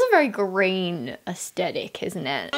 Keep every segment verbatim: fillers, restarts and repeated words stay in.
a very green aesthetic, isn't it?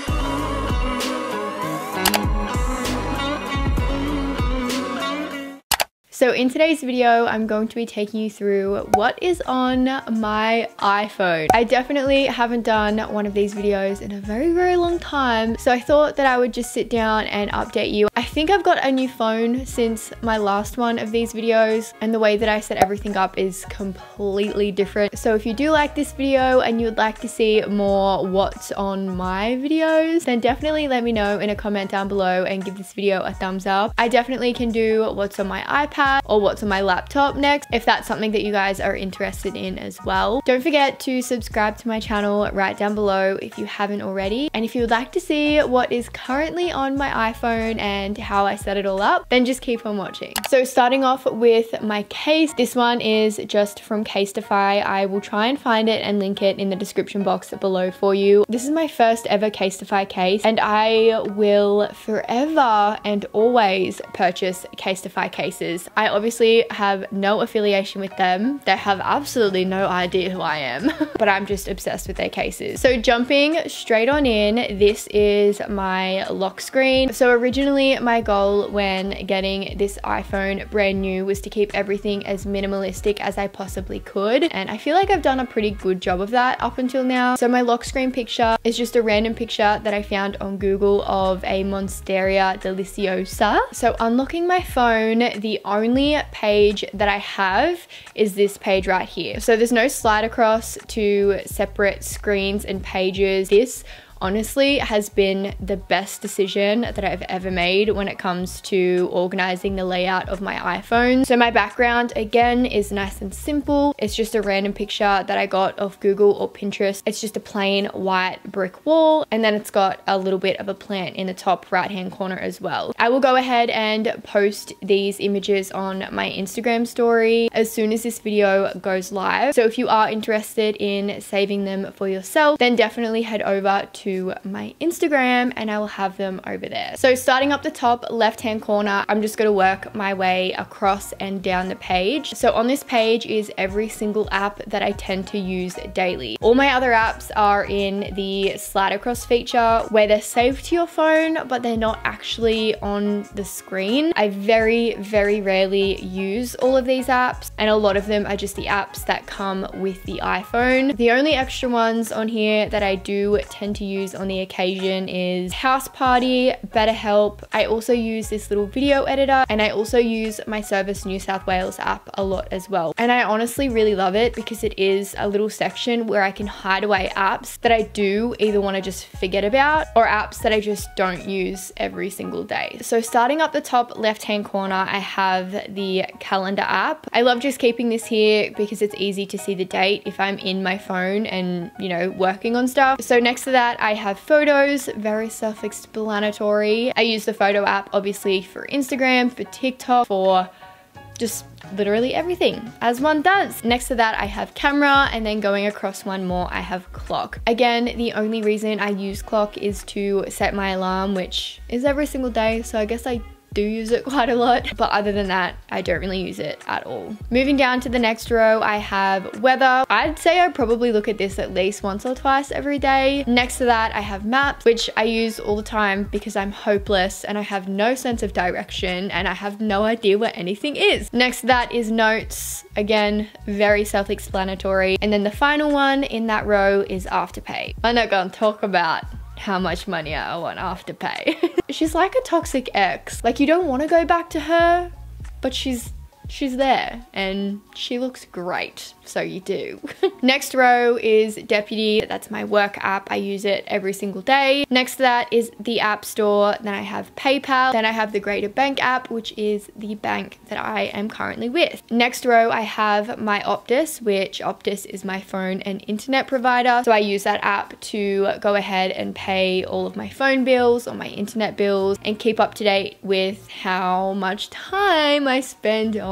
So in today's video, I'm going to be taking you through what is on my iPhone. I definitely haven't done one of these videos in a very, very long time. So I thought that I would just sit down and update you. I think I've got a new phone since my last one of these videos, and the way that I set everything up is completely different. So if you do like this video and you would like to see more what's on my videos, then definitely let me know in a comment down below and give this video a thumbs up. I definitely can do what's on my iPad or what's on my laptop next, if that's something that you guys are interested in as well. Don't forget to subscribe to my channel right down below if you haven't already. And if you would like to see what is currently on my iPhone and how I set it all up, then just keep on watching. So starting off with my case, this one is just from Casetify. I will try and find it and link it in the description box below for you. This is my first ever Casetify case, and I will forever and always purchase Casetify cases. I obviously have no affiliation with them. They have absolutely no idea who I am, but I'm just obsessed with their cases. So jumping straight on in, this is my lock screen. So originally my goal when getting this iPhone brand new was to keep everything as minimalistic as I possibly could. And I feel like I've done a pretty good job of that up until now. So my lock screen picture is just a random picture that I found on Google of a Monstera deliciosa. So unlocking my phone, the only only page that I have is this page right here. So there's no slide across to separate screens and pages. This honestly has been the best decision that I've ever made when it comes to organizing the layout of my iPhone. So my background again is nice and simple. It's just a random picture that I got off Google or Pinterest. It's just a plain white brick wall, and then it's got a little bit of a plant in the top right hand corner as well. I will go ahead and post these images on my Instagram story as soon as this video goes live. So if you are interested in saving them for yourself, then definitely head over to my Instagram and I will have them over there. So starting up the top left hand corner, I'm just going to work my way across and down the page. So on this page is every single app that I tend to use daily. All my other apps are in the slide across feature where they're saved to your phone, but they're not actually on the screen. I very, very rarely use all of these apps, and a lot of them are just the apps that come with the iPhone. The only extra ones on here that I do tend to use on the occasion is House Party, BetterHelp. I also use this little video editor, and I also use my Service New South Wales app a lot as well. And I honestly really love it because it is a little section where I can hide away apps that I do either want to just forget about or apps that I just don't use every single day. So starting up the top left hand corner, I have the calendar app. I love just keeping this here because it's easy to see the date if I'm in my phone and, you know, working on stuff. So next to that, I have photos, very self-explanatory. I use the photo app obviously for Instagram, for TikTok, for just literally everything, as one does. Next to that, I have camera, and then going across one more, I have clock. Again, the only reason I use clock is to set my alarm, which is every single day, so I guess I do use it quite a lot, but other than that, I don't really use it at all. Moving down to the next row, I have weather. I'd say I probably look at this at least once or twice every day. Next to that, I have maps, which I use all the time because I'm hopeless and I have no sense of direction and I have no idea where anything is. Next to that is notes. Again, very self-explanatory. And then the final one in that row is Afterpay. I'm not gonna talk about how much money I want Afterpay. She's like a toxic ex. Like, you don't want to go back to her, but she's she's there and she looks great, so you do. Next row is Deputy. That's my work app. I use it every single day. Next to that is the App Store. Then I have PayPal. Then I have the Greater Bank app, which is the bank that I am currently with. Next row, I have my Optus, which Optus is my phone and internet provider. So I use that app to go ahead and pay all of my phone bills or my internet bills and keep up to date with how much time I spend on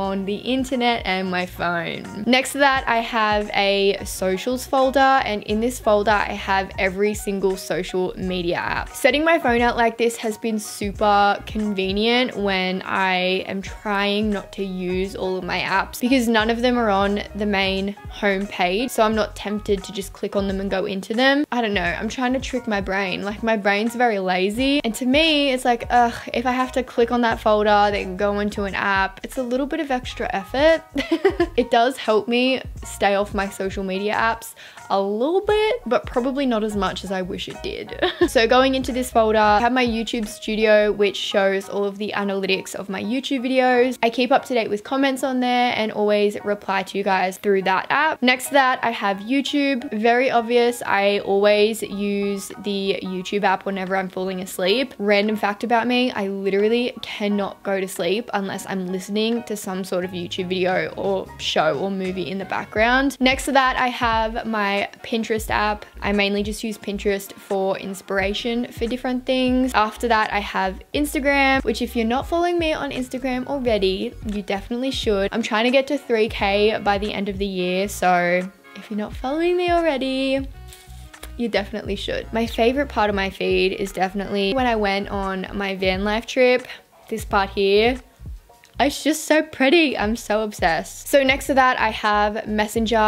on the internet and my phone. Next to that, I have a socials folder, and in this folder, I have every single social media app. Setting my phone out like this has been super convenient when I am trying not to use all of my apps, because none of them are on the main home page, so I'm not tempted to just click on them and go into them. I don't know, I'm trying to trick my brain. Like, my brain's very lazy, and to me it's like, ugh, if I have to click on that folder then go into an app, it's a little bit of extra effort. It does help me stay off my social media apps a little bit, but probably not as much as I wish it did. So going into this folder, I have my YouTube studio, which shows all of the analytics of my YouTube videos. I keep up to date with comments on there and always reply to you guys through that app. Next to that, I have YouTube. Very obvious, I always use the YouTube app whenever I'm falling asleep. Random fact about me, I literally cannot go to sleep unless I'm listening to some sort of YouTube video or show or movie in the background. Next to that, I have my Pinterest app. I mainly just use Pinterest for inspiration for different things. After that, I have Instagram, which if you're not following me on Instagram already, you definitely should. I'm trying to get to three K by the end of the year, so if you're not following me already, you definitely should. My favorite part of my feed is definitely when I went on my van life trip. This part here, it's just so pretty. I'm so obsessed. So next to that, I have Messenger.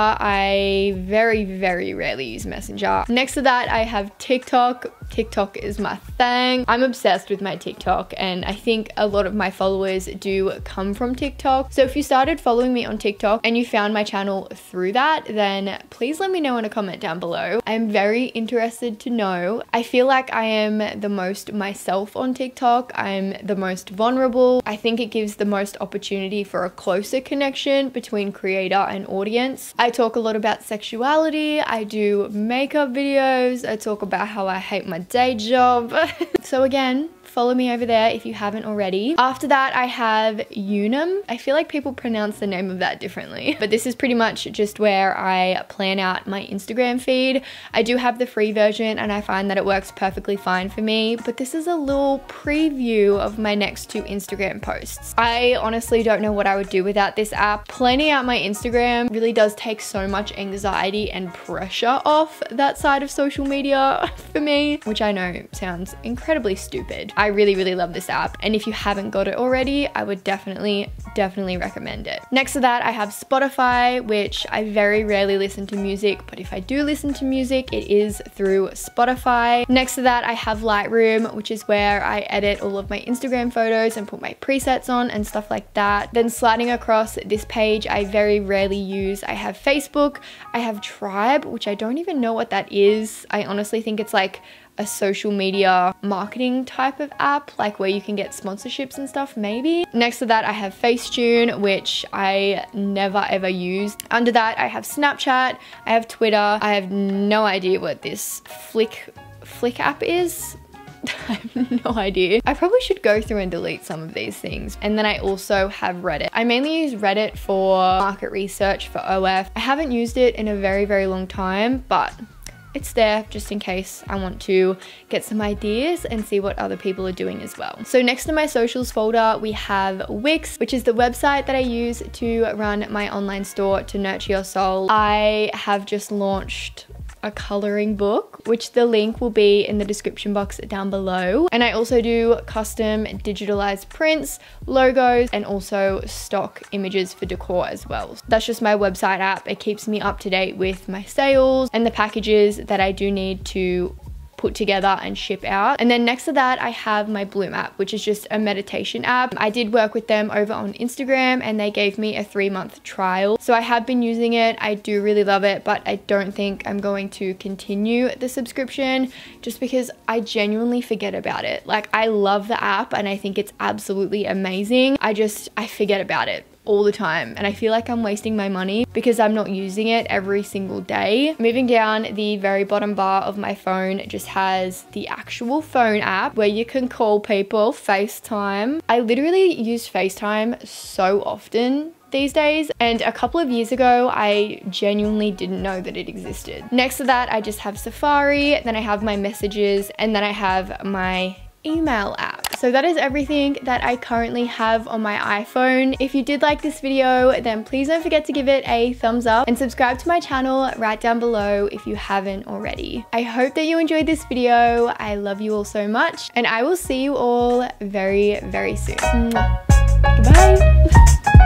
I very, very rarely use Messenger. Next to that, I have TikTok. TikTok is my thing. I'm obsessed with my TikTok, and I think a lot of my followers do come from TikTok. So if you started following me on TikTok and you found my channel through that, then please let me know in a comment down below. I'm very interested to know. I feel like I am the most myself on TikTok. I'm the most vulnerable. I think it gives the most opportunity for a closer connection between creator and audience. I talk a lot about sexuality. I do makeup videos. I talk about how I hate my day job. So again, follow me over there if you haven't already. After that, I have Unum. I feel like people pronounce the name of that differently, but this is pretty much just where I plan out my Instagram feed. I do have the free version and I find that it works perfectly fine for me, but this is a little preview of my next two Instagram posts. I honestly don't know what I would do without this app. Planning out my Instagram really does take so much anxiety and pressure off that side of social media for me, which I know sounds incredibly stupid. I really, really love this app, and if you haven't got it already, I would definitely, definitely recommend it. Next to that, I have Spotify, which I very rarely listen to music, but if I do listen to music, it is through Spotify. Next to that, I have Lightroom, which is where I edit all of my Instagram photos and put my presets on and stuff like that. Then sliding across this page, I very rarely use, I have Facebook, I have Tribe, which I don't even know what that is. I honestly think it's like a social media marketing type of app, like where you can get sponsorships and stuff, maybe. Next to that, I have Facetune, which I never ever used. Under that, I have Snapchat, I have Twitter. I have no idea what this Flick, Flick app is. I have no idea. I probably should go through and delete some of these things. And then I also have Reddit. I mainly use Reddit for market research for O F. I haven't used it in a very, very long time, but it's there just in case I want to get some ideas and see what other people are doing as well. So next to my socials folder, we have Wix, which is the website that I use to run my online store, To Nurture Your Soul. I have just launched a coloring book, which the link will be in the description box down below. And I also do custom digitalized prints, logos, and also stock images for decor as well. That's just my website app. It keeps me up to date with my sales and the packages that I do need to put together and ship out. And then next to that, I have my Bloom app, which is just a meditation app. I did work with them over on Instagram and they gave me a three month trial. So I have been using it. I do really love it, but I don't think I'm going to continue the subscription just because I genuinely forget about it. Like, I love the app and I think it's absolutely amazing. I just, I forget about it all the time, and I feel like I'm wasting my money because I'm not using it every single day. Moving down, the very bottom bar of my phone just has the actual phone app where you can call people, FaceTime. I literally use FaceTime so often these days, and a couple of years ago I genuinely didn't know that it existed. Next to that, I just have Safari, then I have my messages, and then I have my email apps. So that is everything that I currently have on my iPhone. If you did like this video, then please don't forget to give it a thumbs up and subscribe to my channel right down below if you haven't already. I hope that you enjoyed this video. I love you all so much, and I will see you all very, very soon. Goodbye.